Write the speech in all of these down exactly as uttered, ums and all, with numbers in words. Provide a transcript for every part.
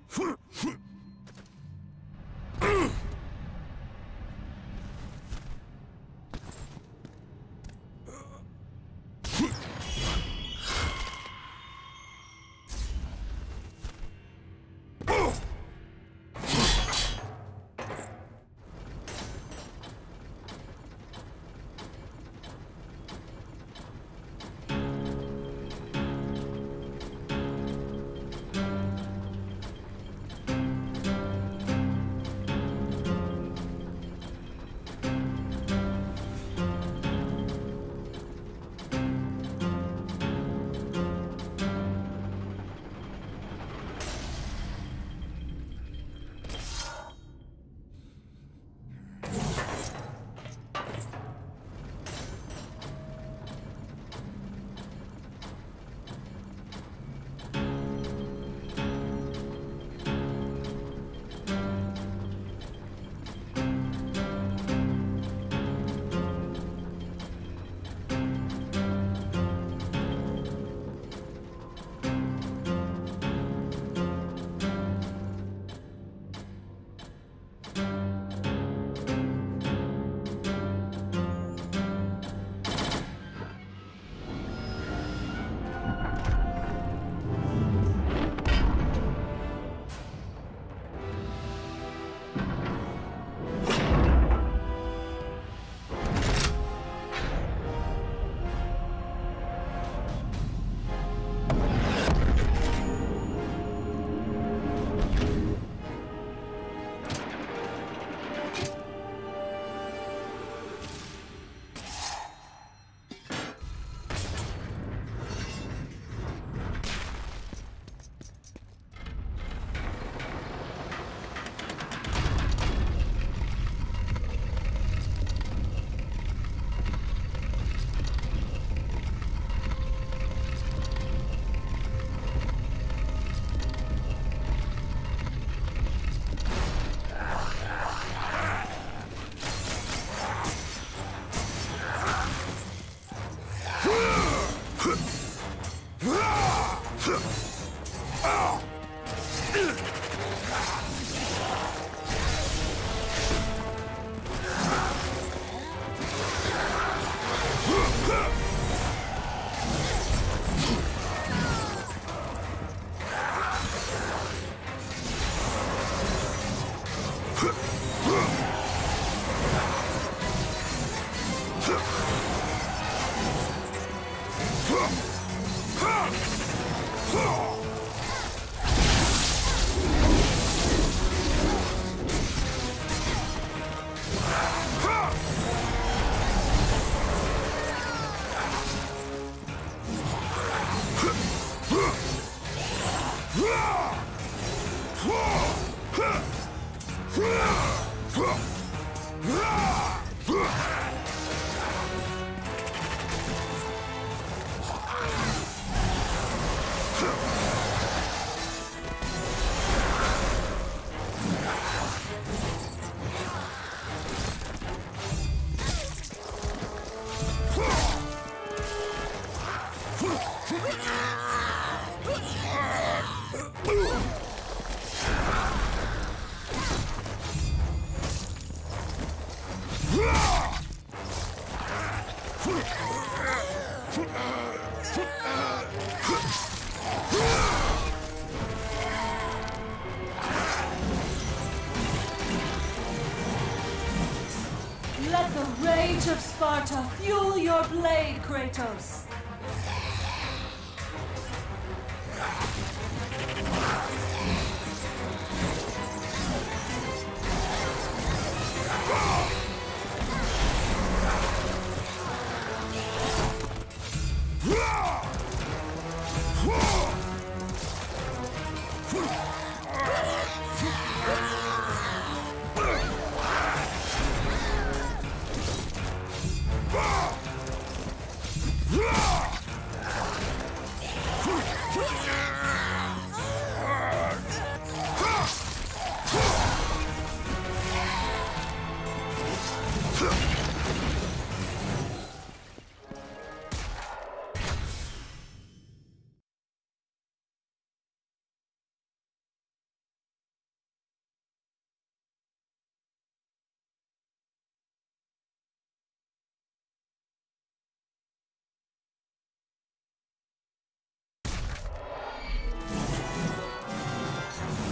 Let the rage of Sparta fuel your blade, Kratos! Yeah!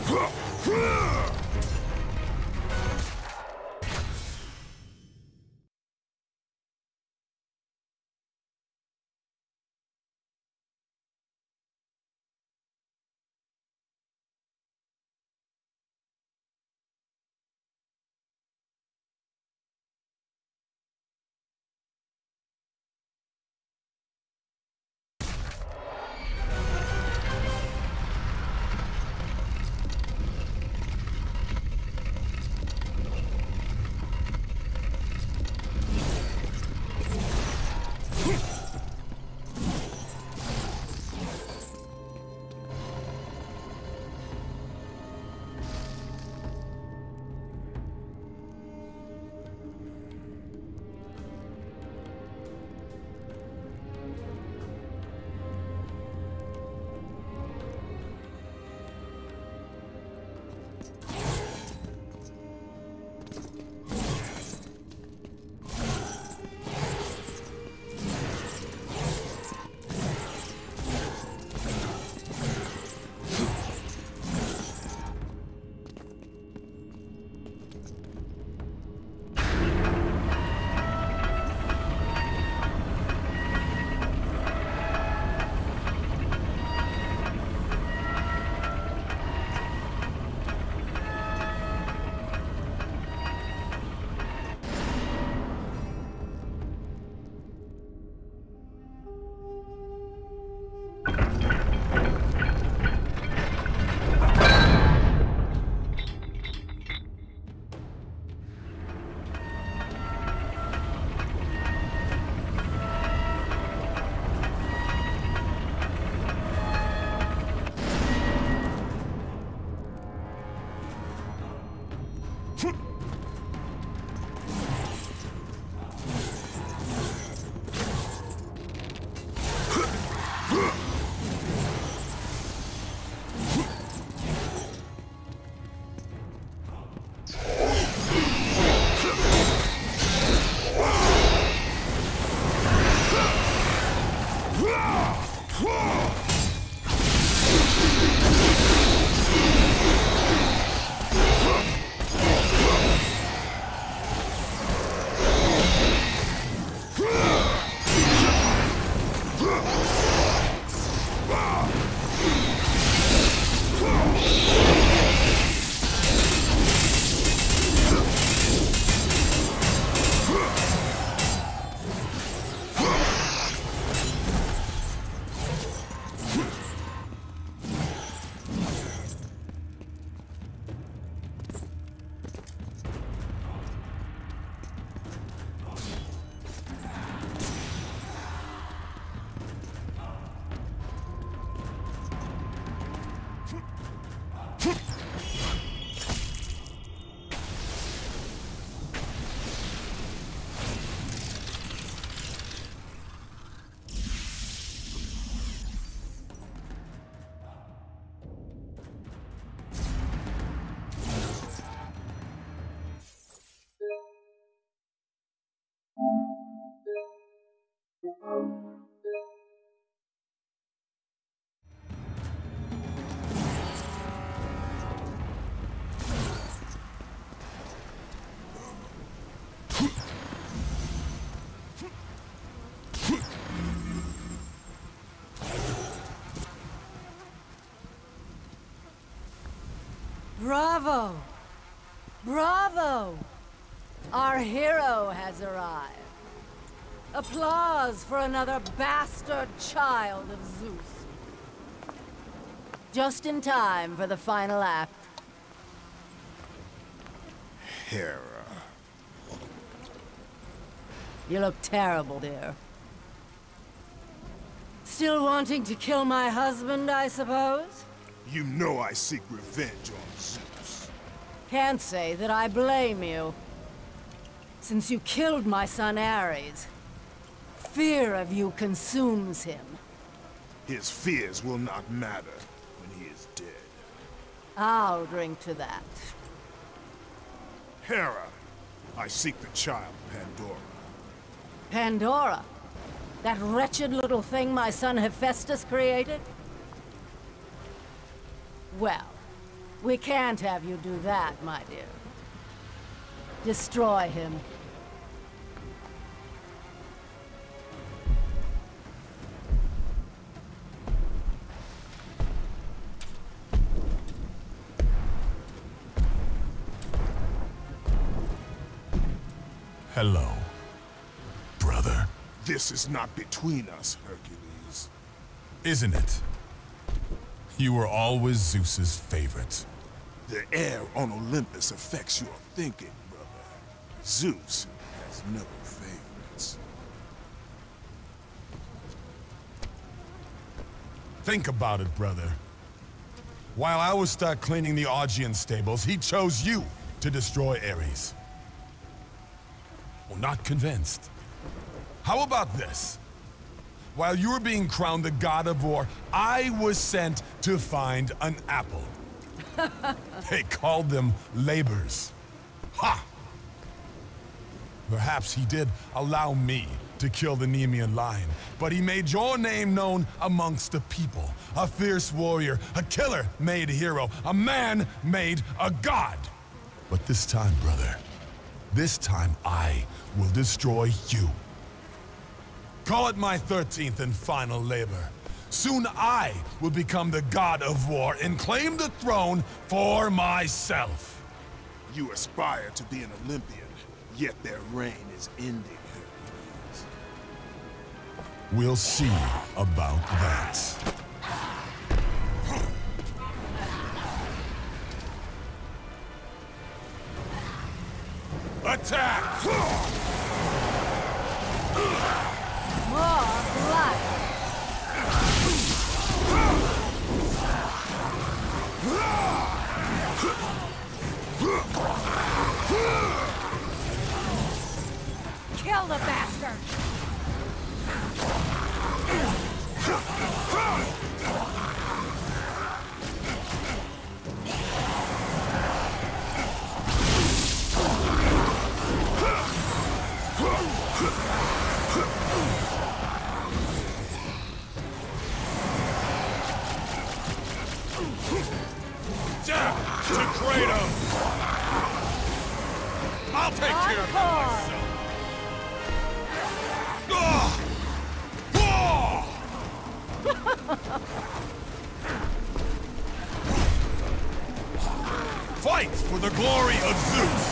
Bravo! Bravo! Our hero has arrived. Applause for another bastard child of Zeus. Just in time for the final act. Hera. You look terrible, dear. Still wanting to kill my husband, I suppose? You know I seek revenge on Zeus. Can't say that I blame you. Since you killed my son Ares, fear of you consumes him. His fears will not matter when he is dead. I'll drink to that. Hera, I seek the child, Pandora. Pandora? That wretched little thing my son Hephaestus created? Well, We can't have you do that, my dear. Destroy him. Hello, brother. This is not between us, Hercules. Isn't it? You were always Zeus's favorite. The air on Olympus affects your thinking, brother. Zeus has no favorites. Think about it, brother. While I was stuck cleaning the Augean stables, he chose you to destroy Ares. Well, not convinced. How about this? While you were being crowned the god of war, I was sent to find an apple. They called them labors. Ha! Perhaps he did allow me to kill the Nemean lion, but he made your name known amongst the people. A fierce warrior, a killer-made hero, a man made a god. But this time, brother, this time I will destroy you. Call it my thirteenth and final labor. Soon I will become the god of war and claim the throne for myself. You aspire to be an Olympian, yet their reign is ending, Hercules. We'll see about that. Attack! More blood! Kill the bastard! Death to Kratos! I'll take care of him myself! Ah! Ah! Fight for the glory of Zeus!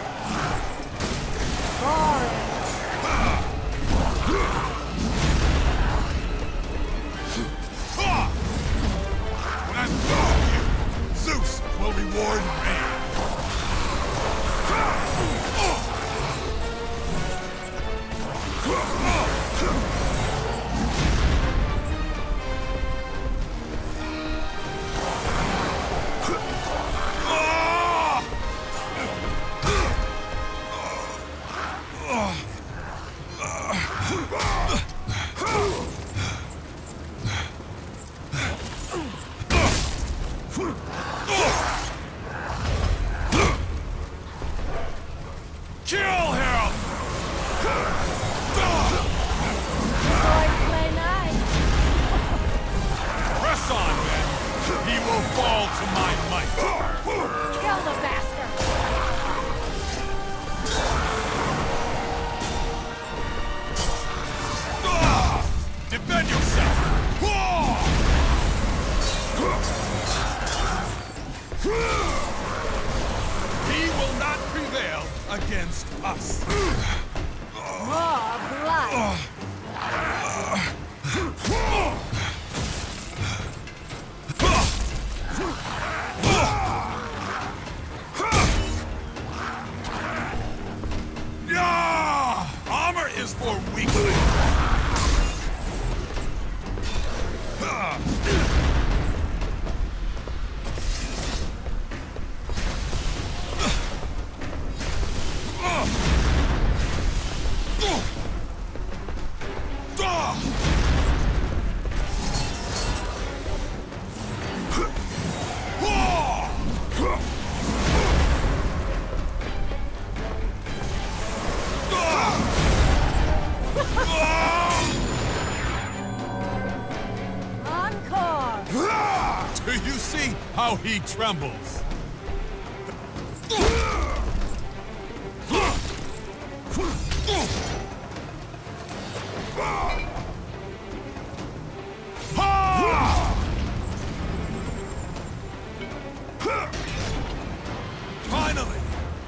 Boring! When I throw you, Zeus will reward me! Kill him! Boys play nice! Press on, men! He will fall to my might! Kill the bastard! Ah! Defend yourself! Ah! He will not prevail against us! More blood! Yeah! Armor is for weaklings! he trembles. Finally!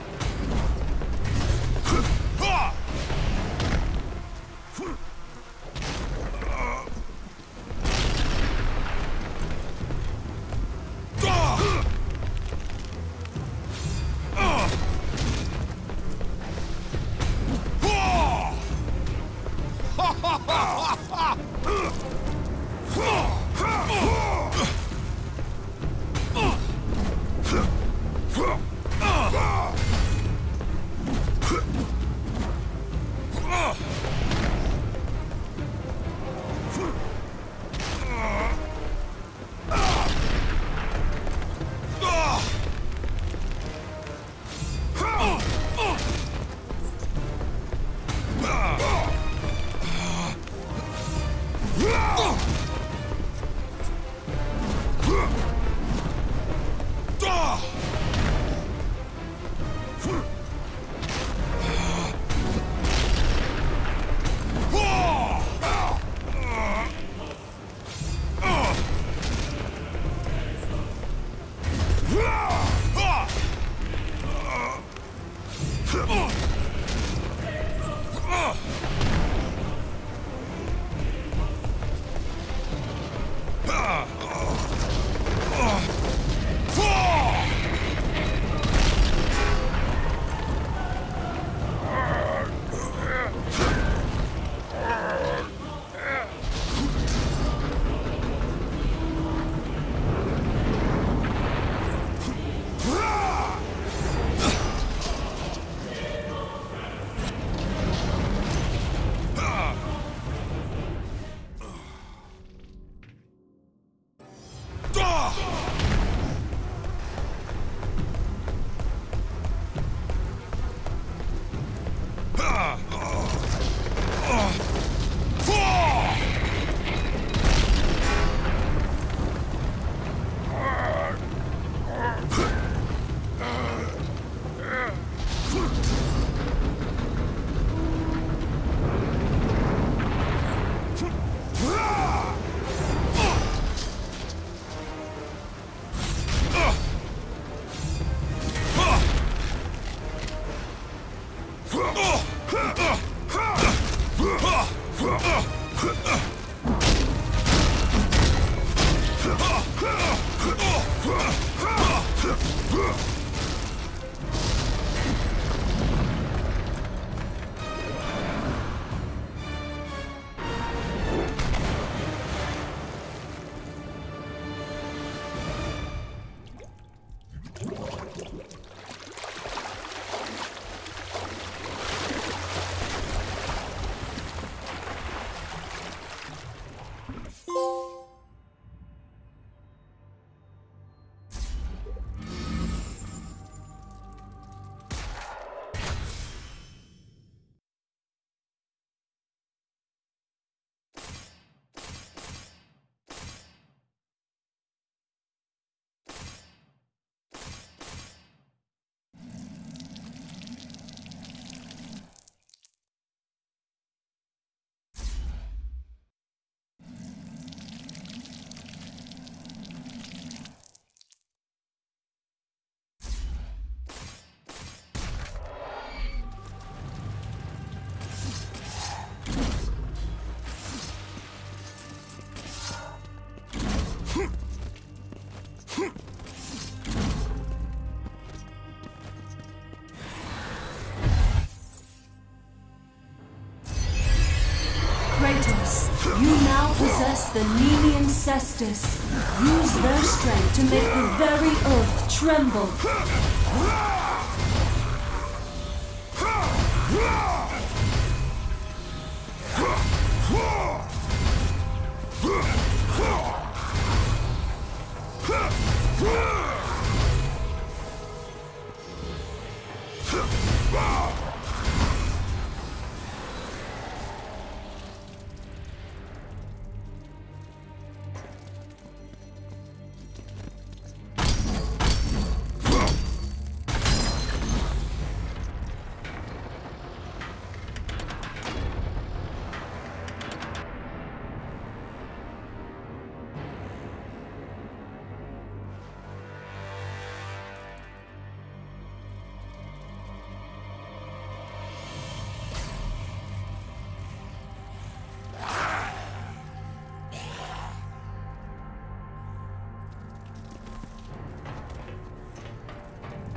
You now possess the Nemean Cestus. Use their strength to make the very earth tremble.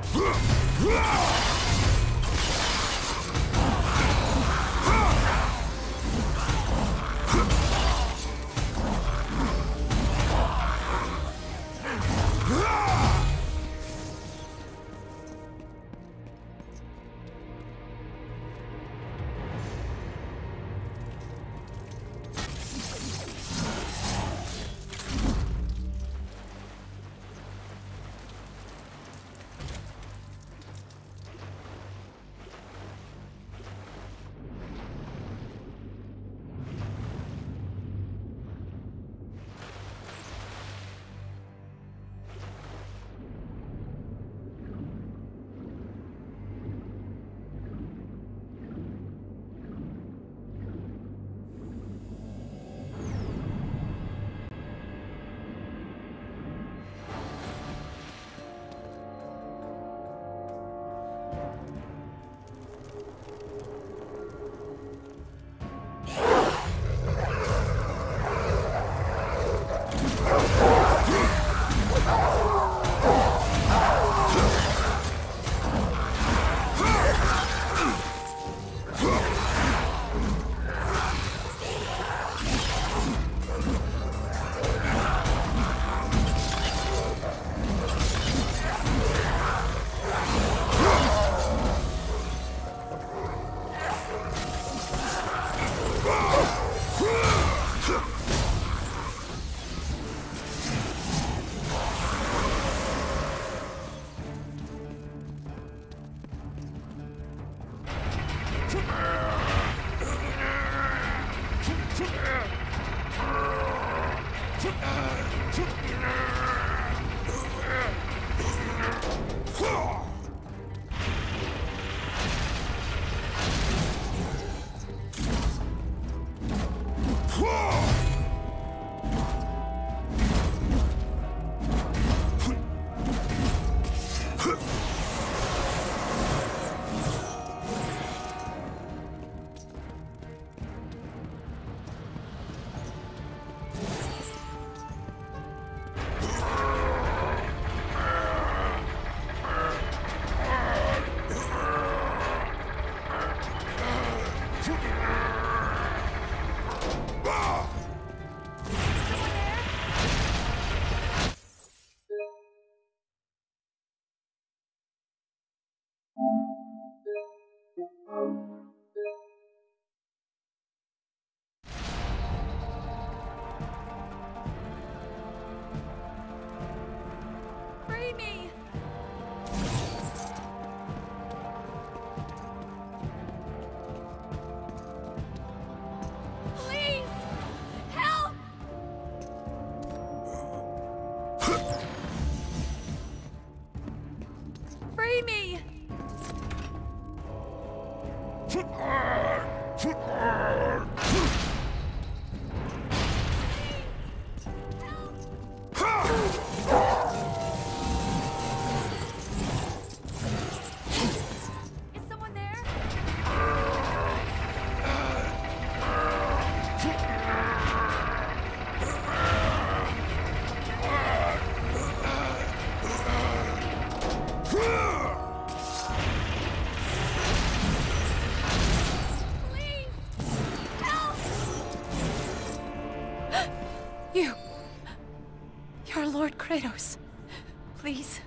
Kratos, please.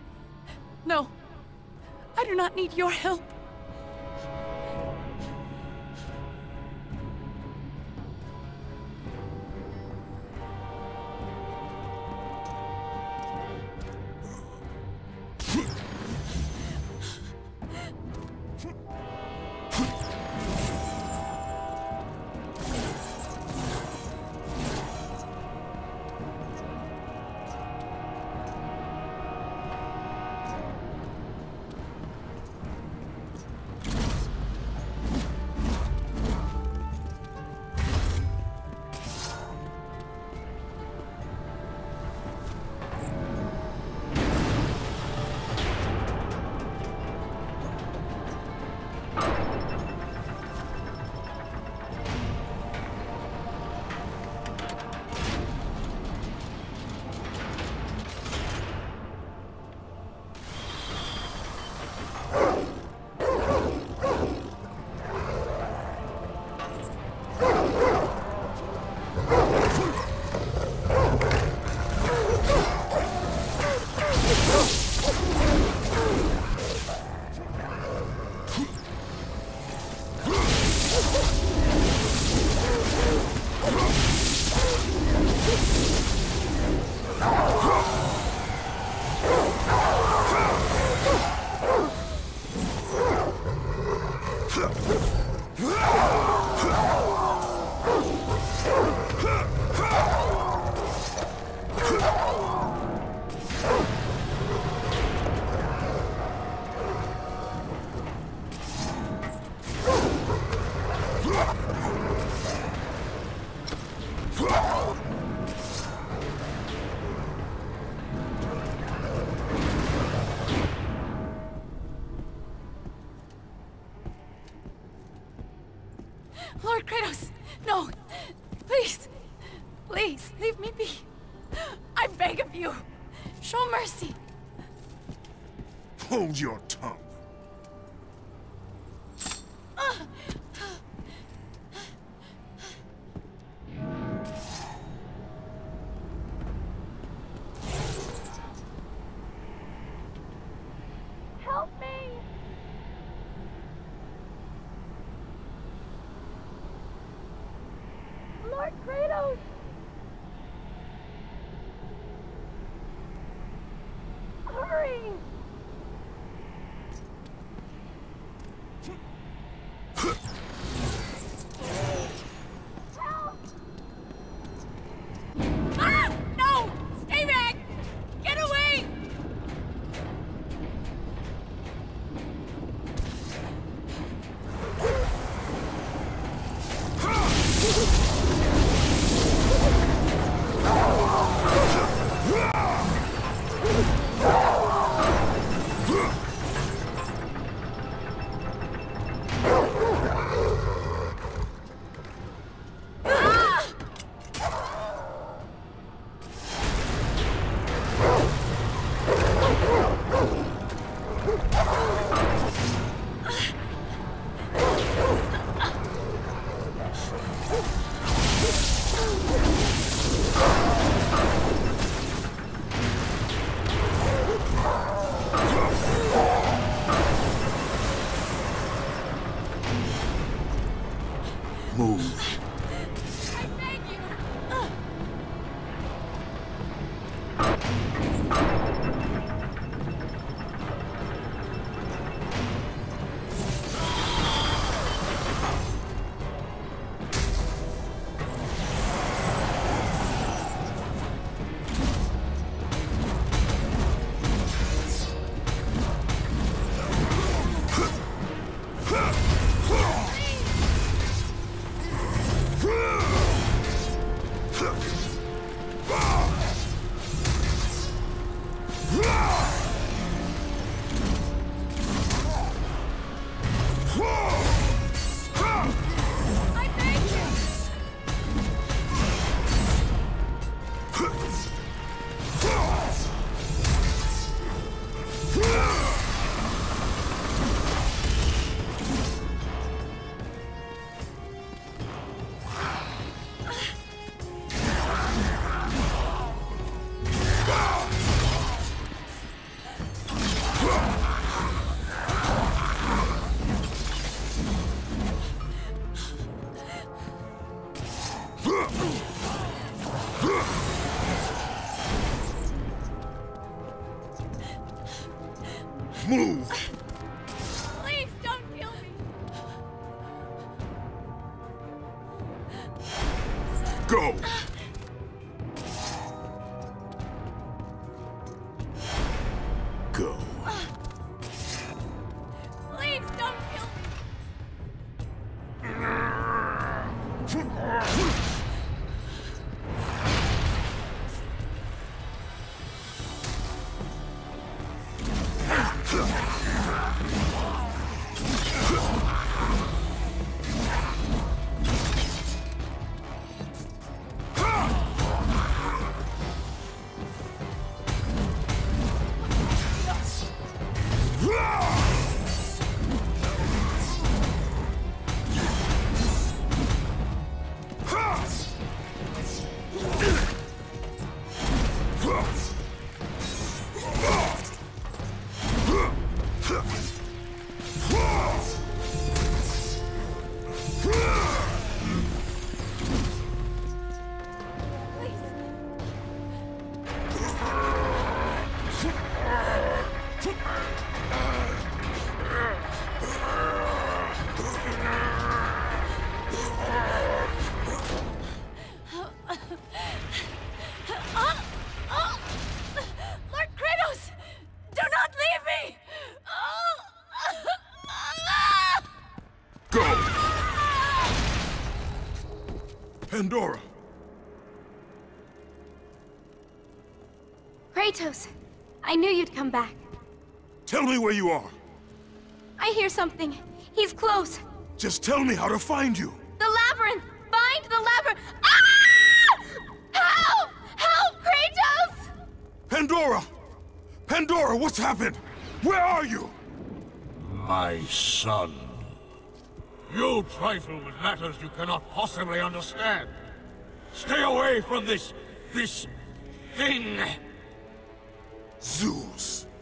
No, I do not need your help. Lord Kratos, no! Please! Please, leave me be! I beg of you! Show mercy! Hold your tongue. Help me! Lord Kratos! Hurry! Help! Ah! No! Stay back! Get away! Move. I beg you! I beg you! Move. Please don't kill me! Go. Go. Please don't kill me! Lord Kratos! Do not leave me! Go. Pandora. Kratos, I knew you'd come back. Tell me where you are. I hear something. He's close. Just tell me how to find you. The Pandora! Pandora, what's happened? Where are you? My son. You trifle with matters you cannot possibly understand. Stay away from this... this... thing. Zeus,